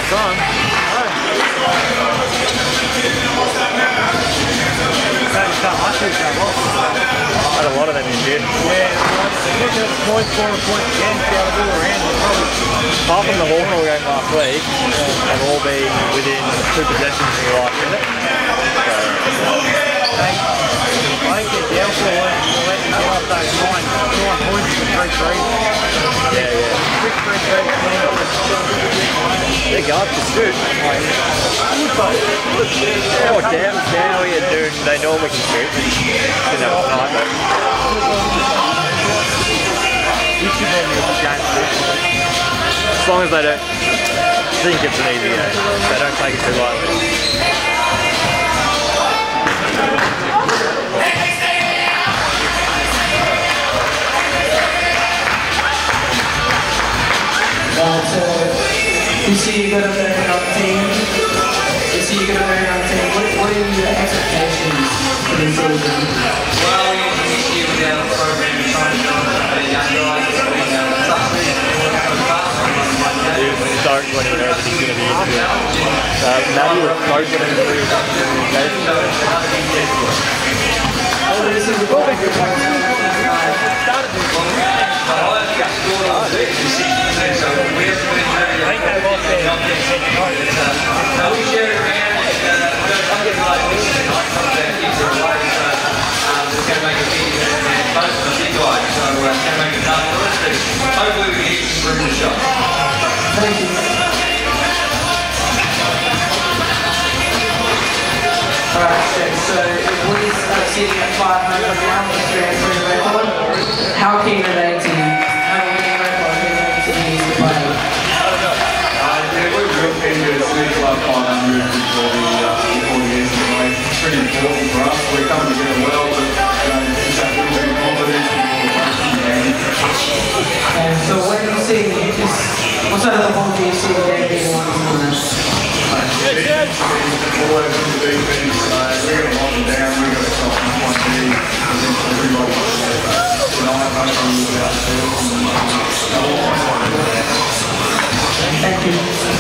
time. Had a lot of them in here. Yeah, looking at the points, 4 points again, see how they do around. Apart from the Hawthorn game last week, they've all been within 2 possessions in the last minute. I think the Alpha will let them get off those 9 points to 3-3. Yeah. Quick 3-3 clean. They're going to shoot. Oh, down here, dude. They normally can shoot. Didn't have a night, though. As long as they don't think it's an easy game. They don't take it too lightly. You see you got a very young team. What are your expectations for this season? Well, this year we have a program trying to build a young guys Start when he knows that he's going to be into it. Matty was close when he was hopefully we can get some room to shot. Thank you. Alright, so if we are sitting at 500 now, let's transfer the record. How keen are they to pretty important for us. We're coming together well, but just have a little bit of confidence and so when you see what sort of the ball do you see there being one on this? Always in the defense, we're going to lock them down, we're going to stop them on one knee, and then everybody tonight, hopefully we'll be able to Thank you.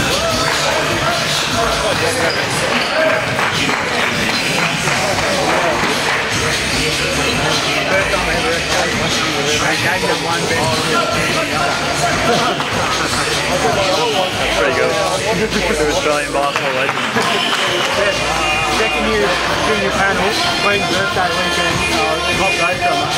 That's pretty good. Two Australian basketball legends. Second year junior panel, Queen's birthday weekend, hot day summer.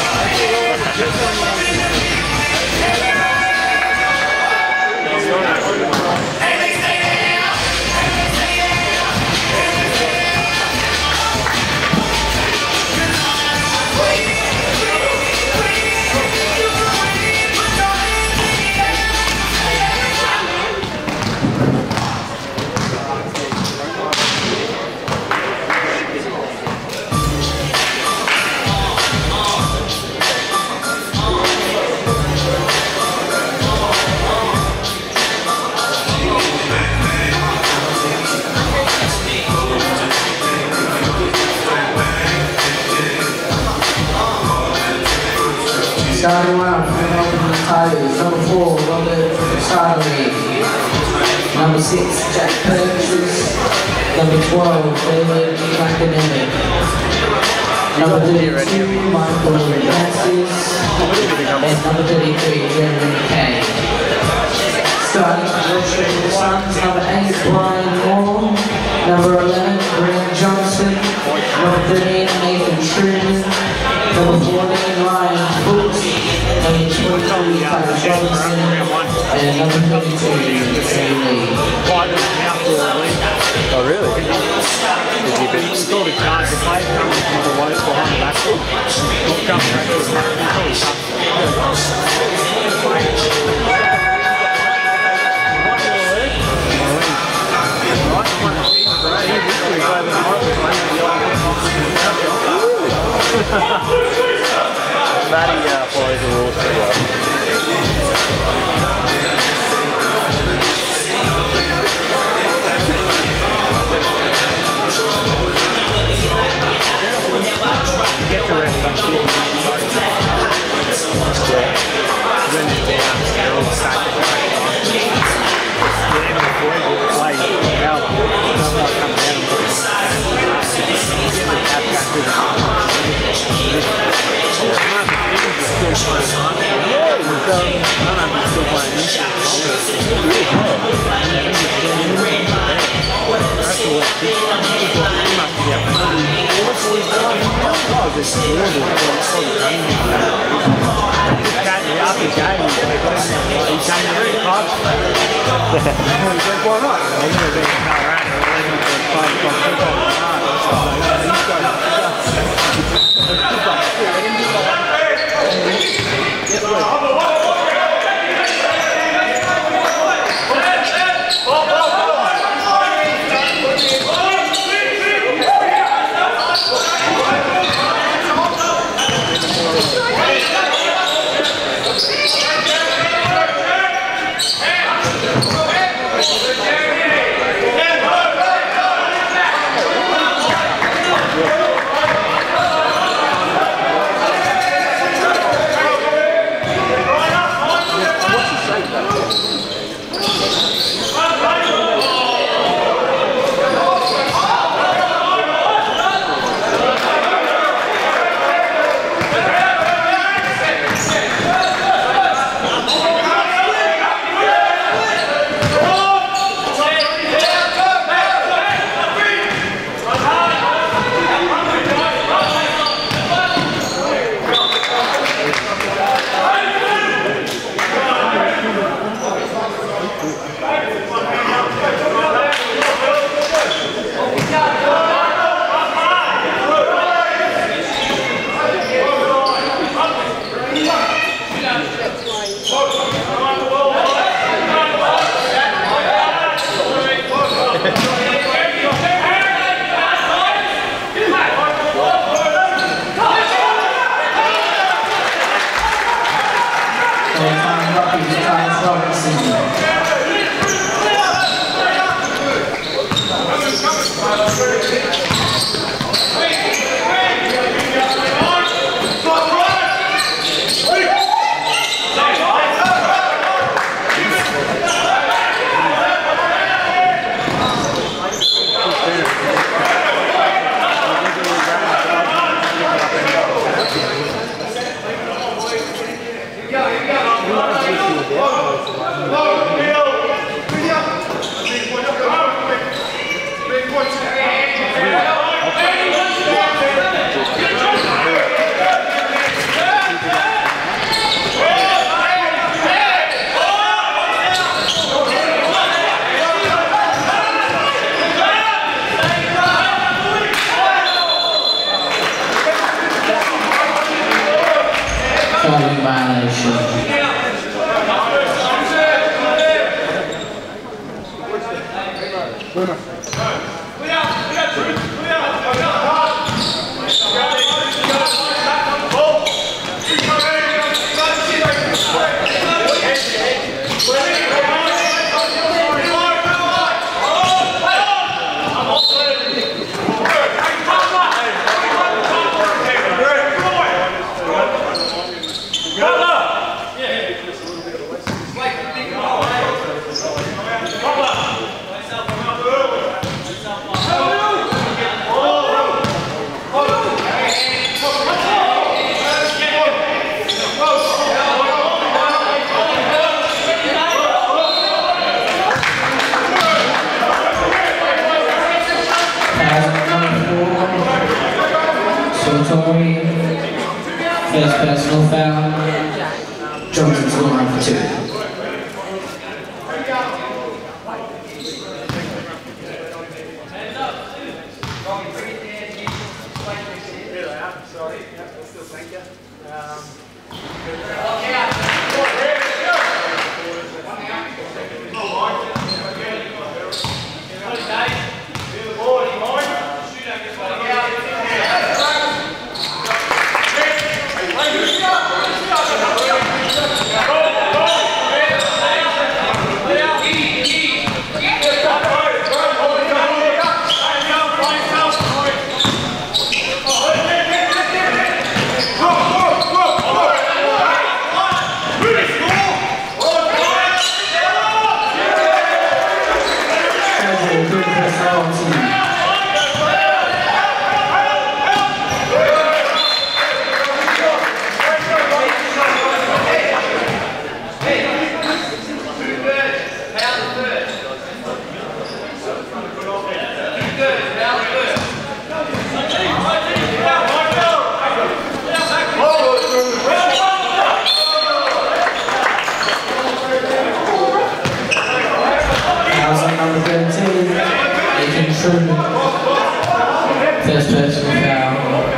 Starting round for the Melbourne Tigers, number 4, Robert Charlie. Number 6, Jack Purchase. Number 12, David McInerney. Number 32, Michael Francis. And number 33, Jeremy Kay. Starting for the Australian Suns, number 8, Brian Moore. Number 11, Graham Johnson. Number 13, Nathan Truman. Number 14, Ryan Brooks. Number 22, Patrick Robinson. And number 32, Sam Lee. Oh, really? It's called a chance to play, coming from the lowest behind the backfield. Matty follows the rules pretty well. Get the rest of them. this morning, after the game, he came to the club. He said, why not? I'm going to be in Colorado, we're leaving for 5 o'clock football. First personal foul, jumps into the line for 2. Yeah. true first personal foul.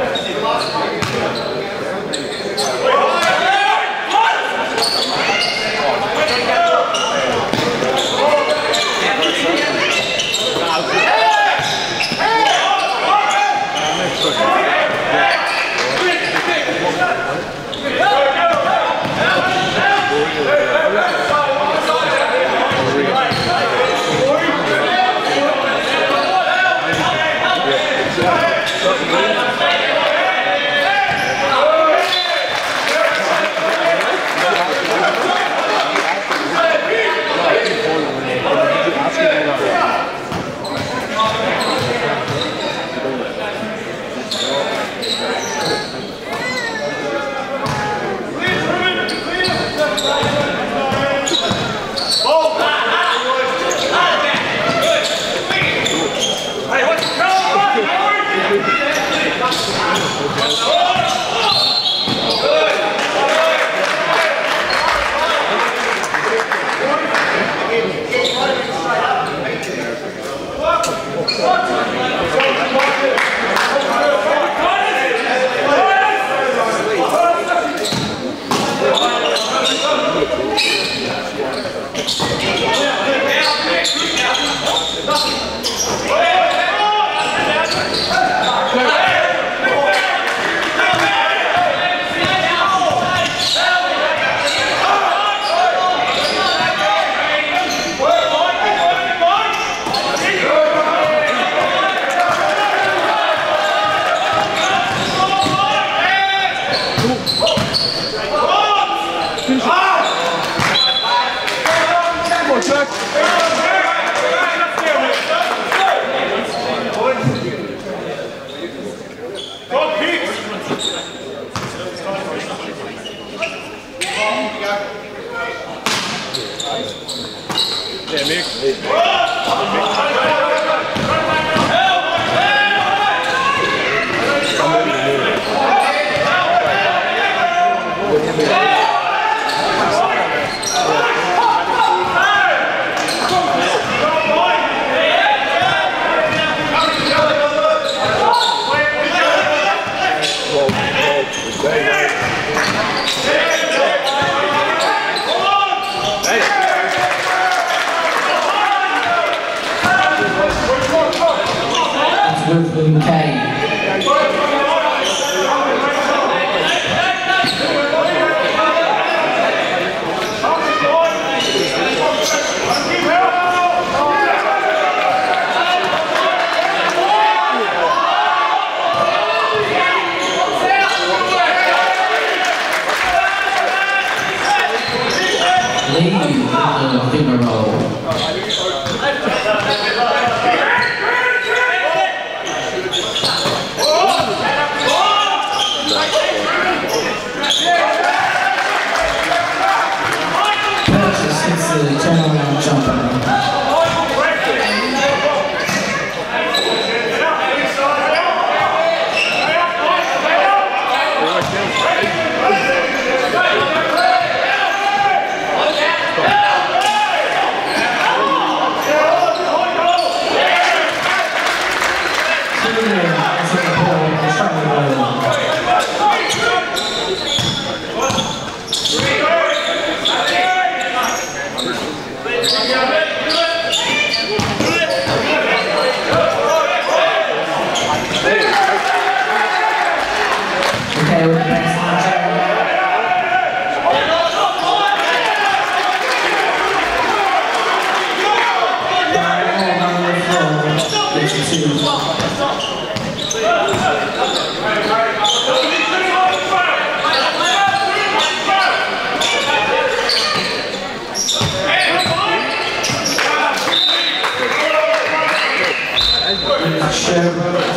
Sherbrooke.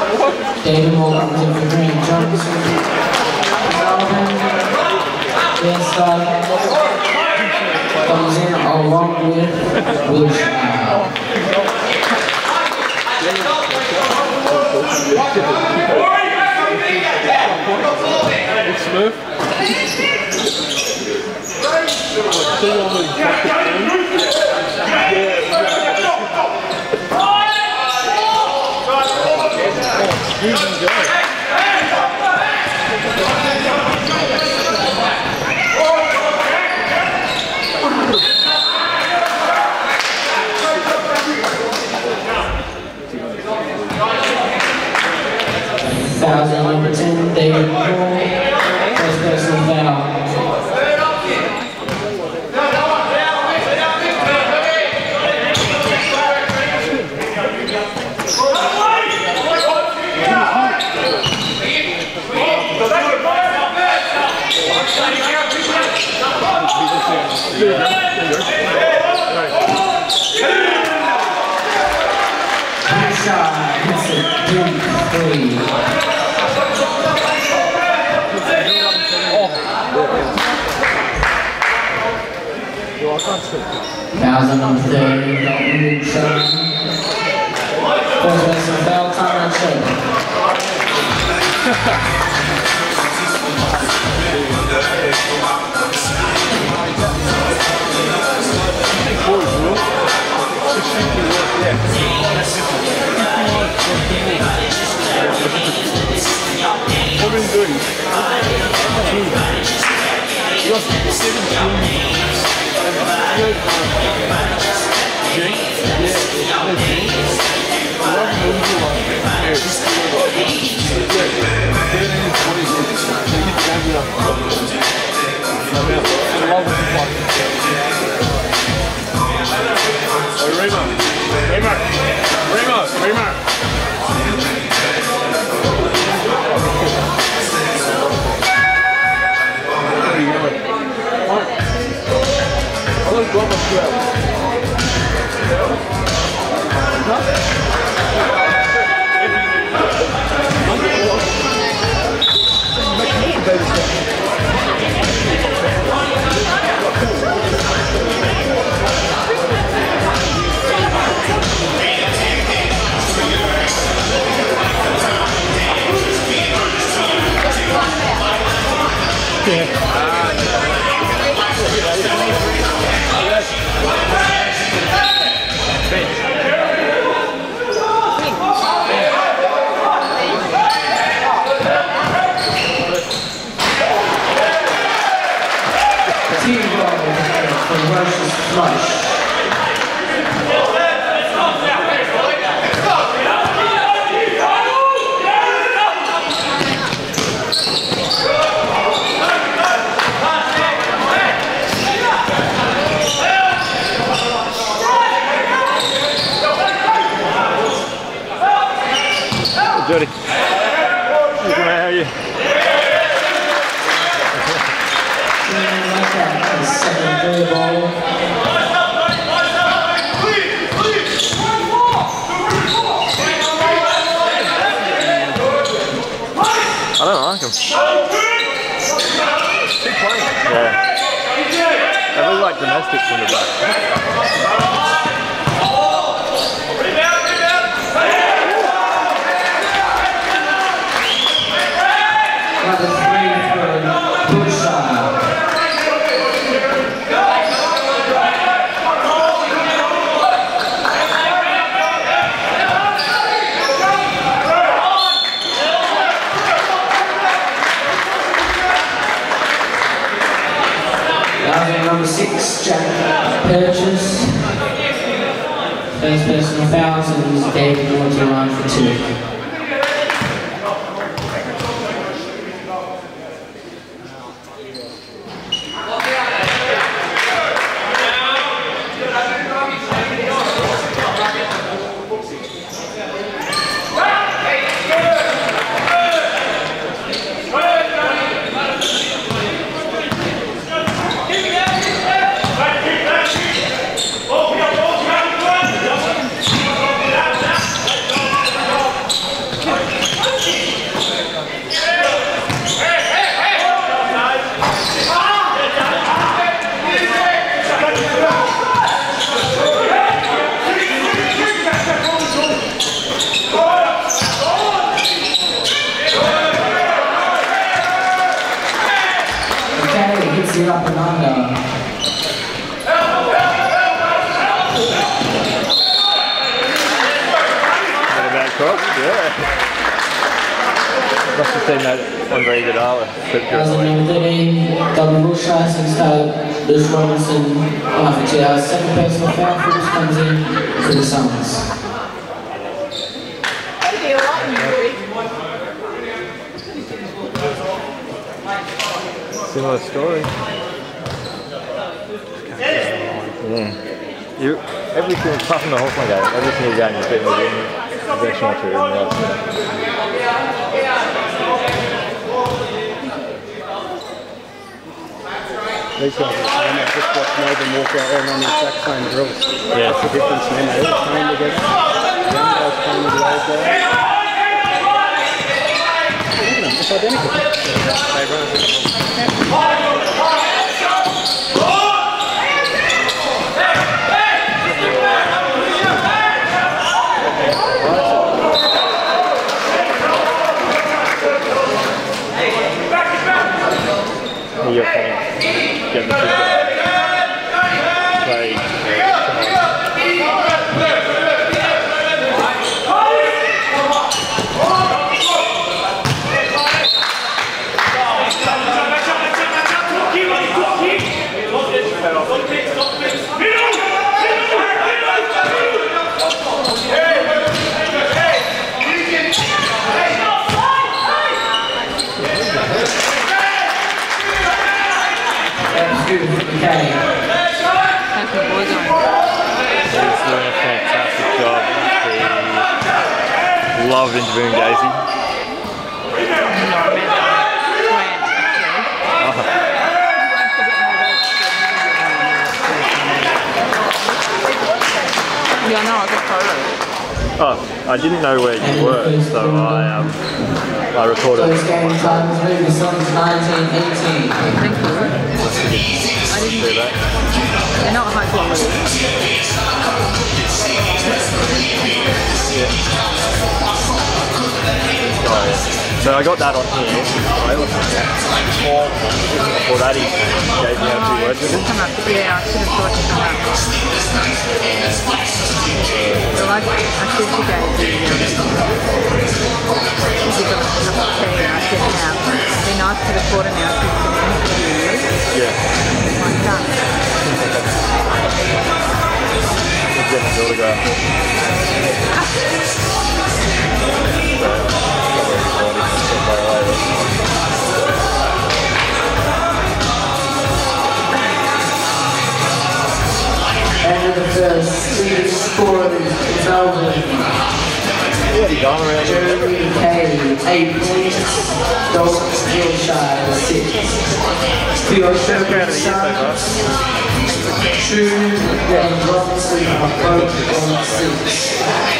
David Morgan comes in for Green Johnson. Melbourne. Inside. Comes in along with Wilson. Smith. Thousand number 10, David Moore, first personal foul. Thousand number 30, Dalton first personal foul, time and Sherbrooke. What are you doing? You got 17. Jody. How are you? Second ball. I don't like them. Keep playing. Yeah. They look like domestics in the back. Number 3 for Bushire. Number 6, Jack Purchase. First personal fouls and David Moore to line for 2. Hits it up and under. Not a bad cross, yeah. just seen that on very good hour. As a number 13, double bush racing start, Bruce Robinson, after 2 hours, second personal foul, Phillips comes in for the Suns. Similar story. Yeah. Everything, apart from the Hawthorn game, every single game has been within a possession or two. These guys are just watch Melbourne walk out there and run the exact same drills. Yeah. That's the difference, man. They all train together. The young guys train with the old guys. Look at them, it's identical. They run your friends get the big guy. Play. Okay. He's doing a fantastic job. He loved interviewing Daisy. Yeah, no, I got photos. Oh, I didn't know where you were, so I recorded. First game time is moving, Suns 19-18. Thank you. I didn't do that. They're not high quality. Yeah. Oh, yeah. So I got that on here. Well, that he gave me a few words with it. Come up. Yeah, I should have thought to come up. So I said to Daisy, she's got a cup of tea, and I said now, it'd be nice to record an outfit for an interview. Yeah. My son. Let's get my autograph. And the first leading scorer is Melbourne. What you gone around here? Jeremy Kay, 8 points. Dalton Hillshire, 6. For your Sherbrooke Suns, True and Robinson are both on 6.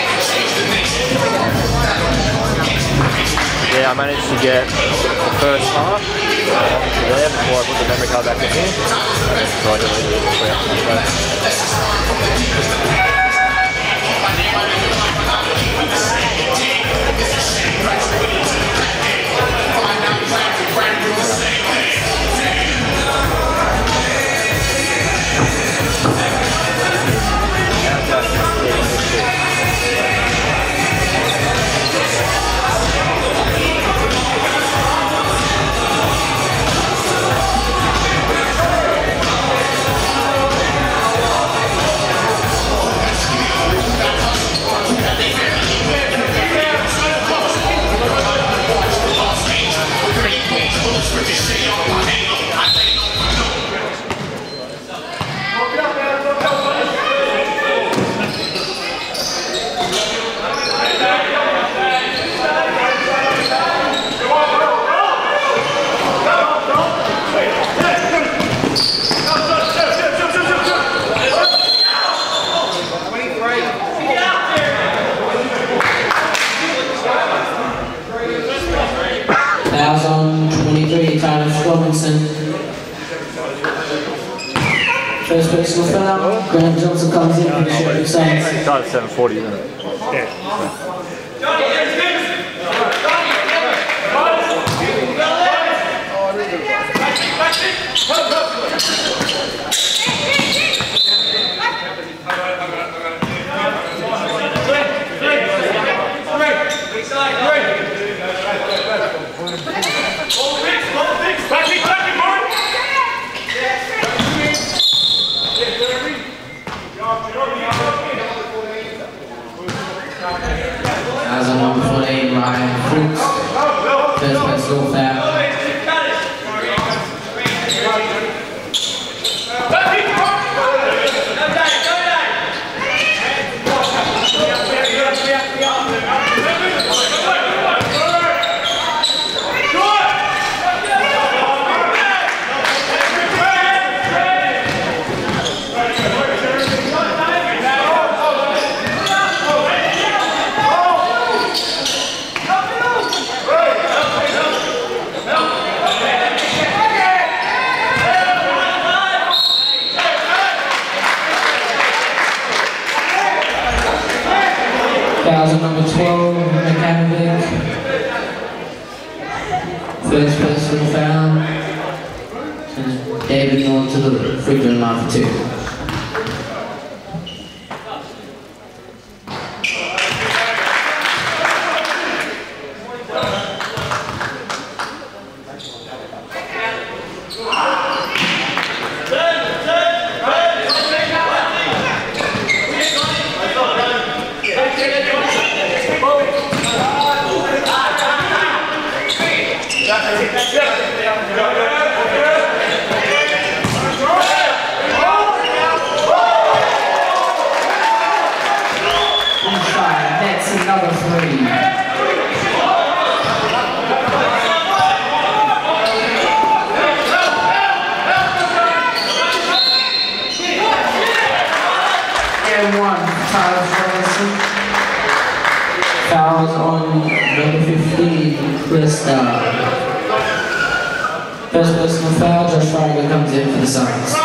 Yeah, I managed to get the first half there before I put the memory card back in here. So I didn't leave it Fouls on 23, Tyler Robinson. First personal foul, Graham Johnson comes in for the Sherbrooke Suns. It's at 7:40, isn't it? As a number 14, Ryan Fuchs. First personal foul. Fouls on number 12, Mechanovic. First personal foul. And David Norton to the free throw line for 2. Fouls on number 15, Krista. First personal foul, Josh Fargo comes in for the Suns.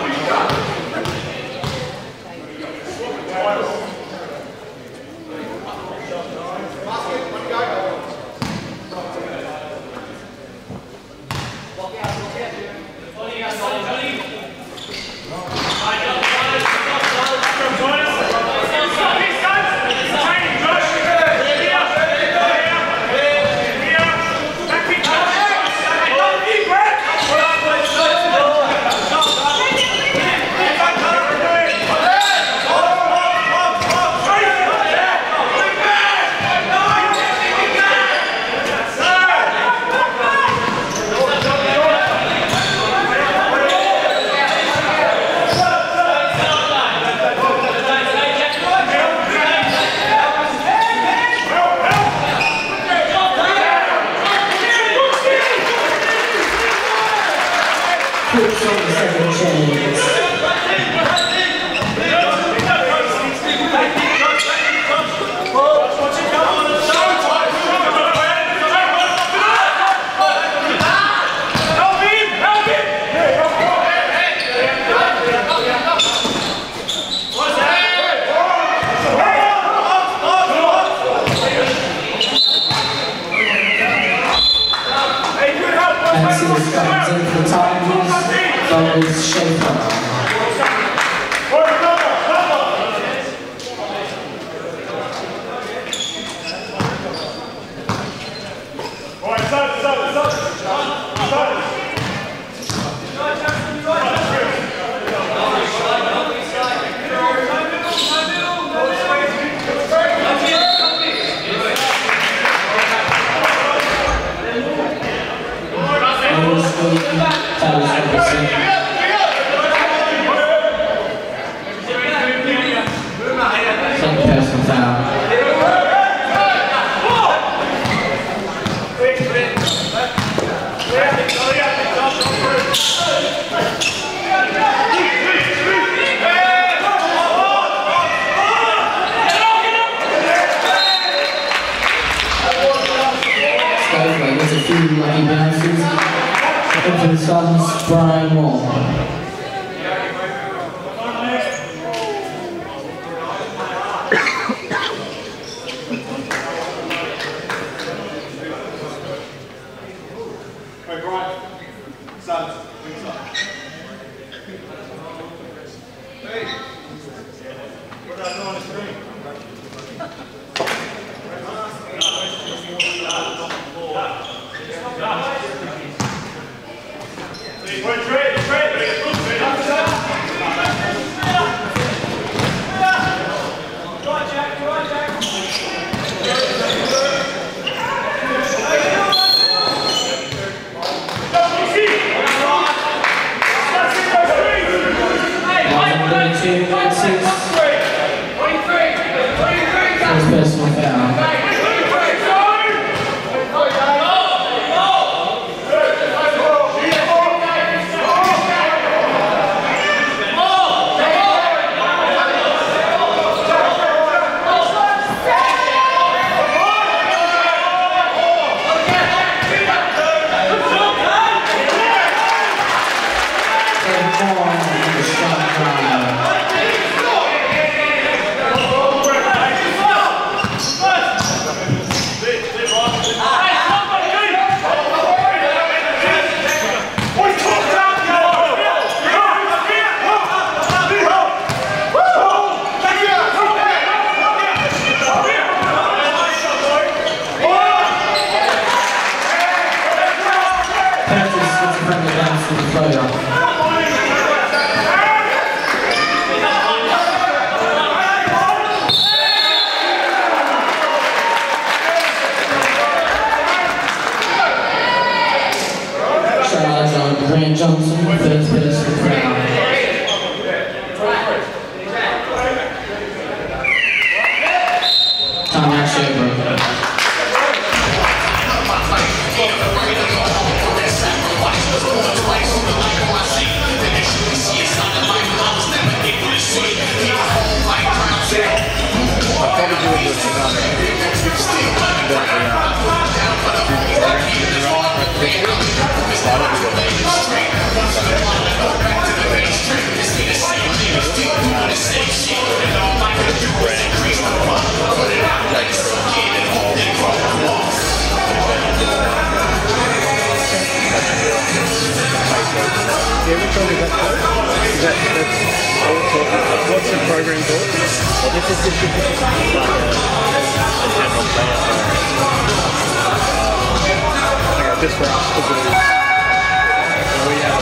Lucky bounces. Into the Suns, Brian Moore. Hey. Time out Sherbrooke. What's the program called? Well, this is like a general plan. Just for us to do. We have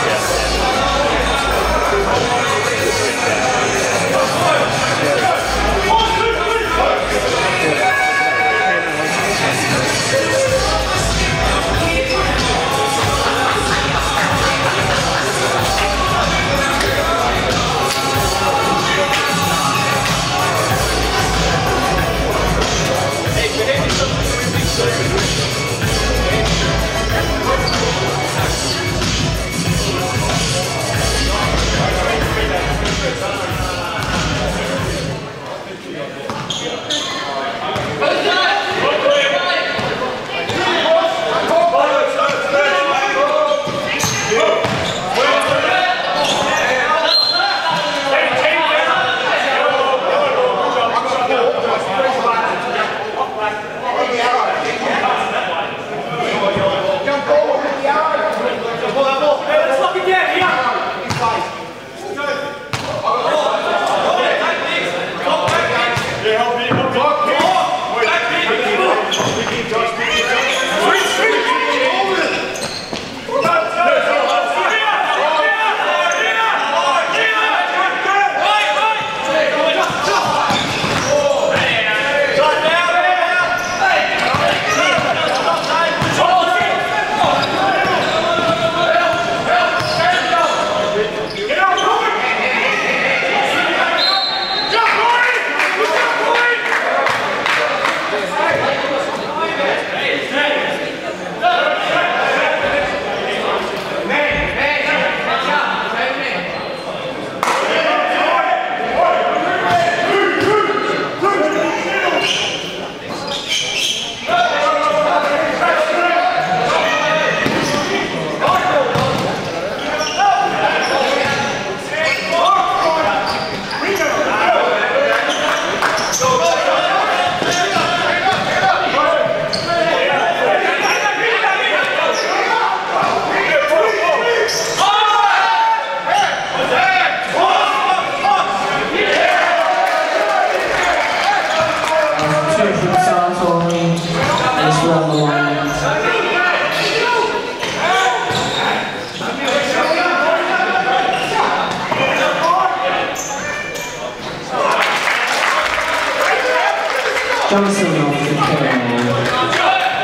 Johnson off the carry.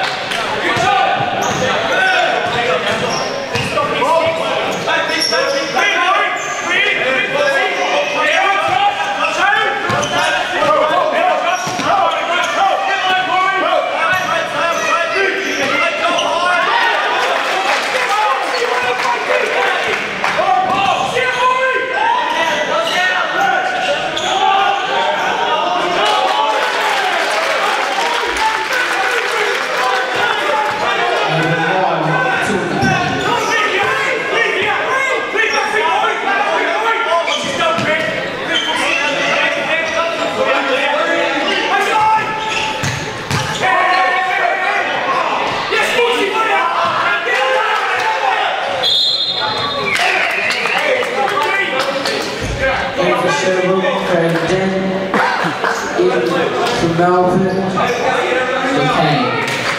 From Melbourne, okay.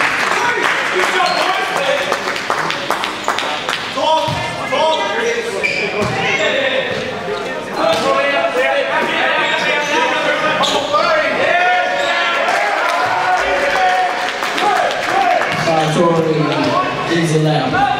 Tory is allowed.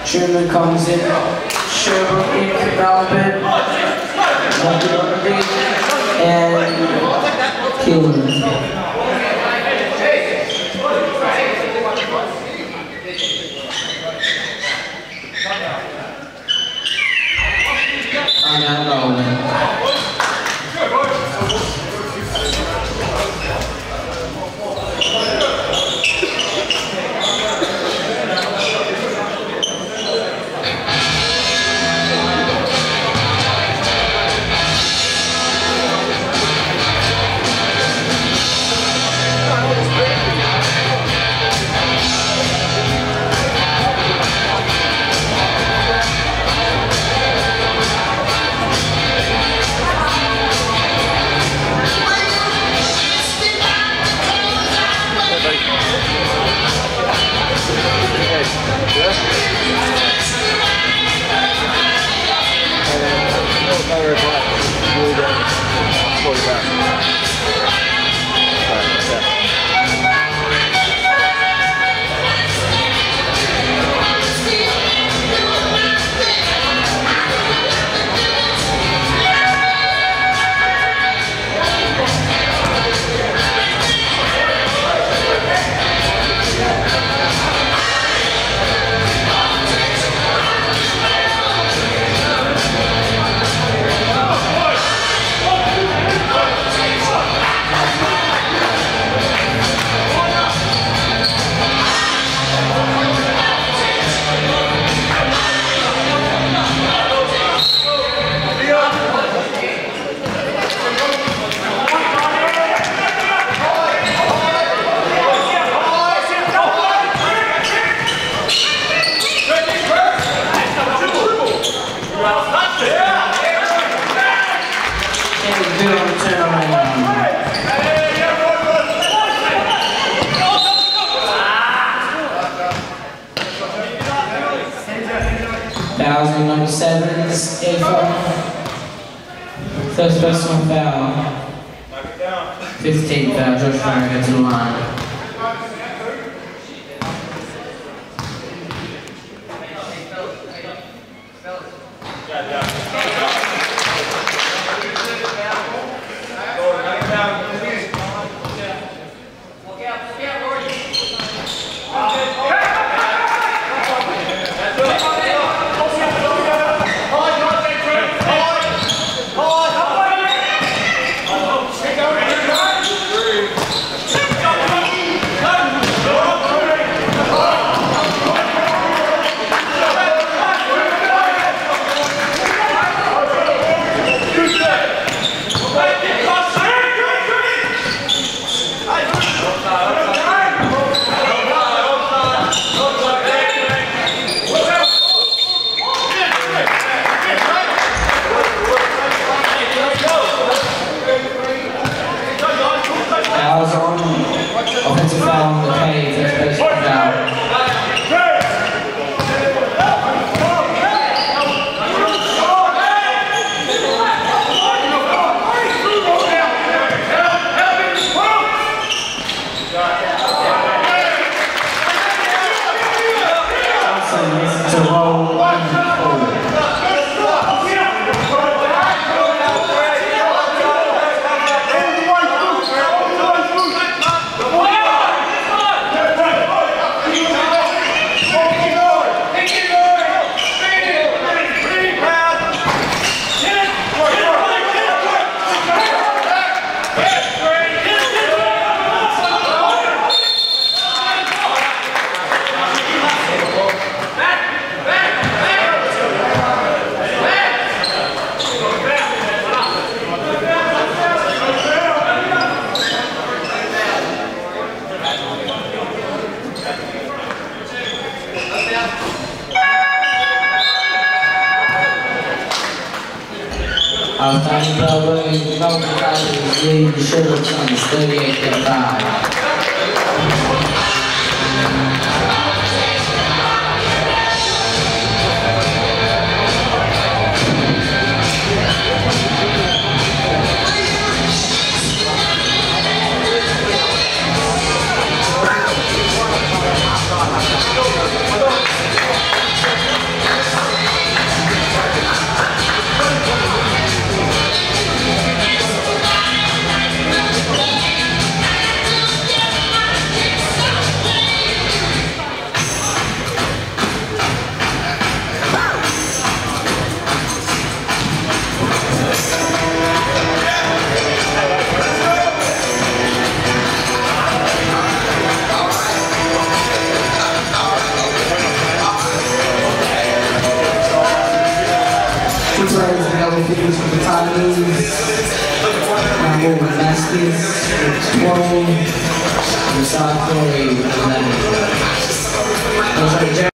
Truman comes in. Sherbrooke in for Melbourne. And Kilman. And now Melbourne. 7's first personal foul. 15th foul, Josh Farragut to the line. Offensive foul on the cave, first basic foul. To roll and forward. Outside Belgrave, Belgrave lead the Sherbrooke Suns 38-5. Campbell Vasquez with 12, and Sartori with 11.